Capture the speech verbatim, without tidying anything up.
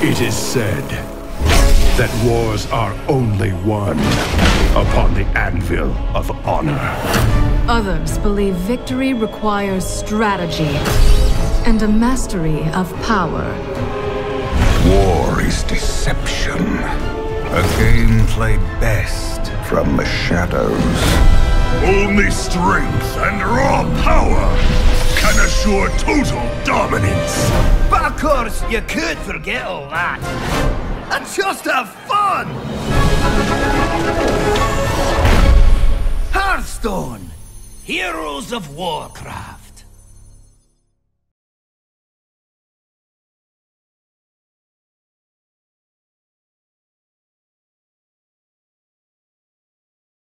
It is said that wars are only won upon the anvil of honor. Others believe victory requires strategy and a mastery of power. War is deception. A game played best from the shadows. Only strength and raw power can assure total dominance. But of course, you could forget all that and just have fun! Hearthstone! Heroes of Warcraft.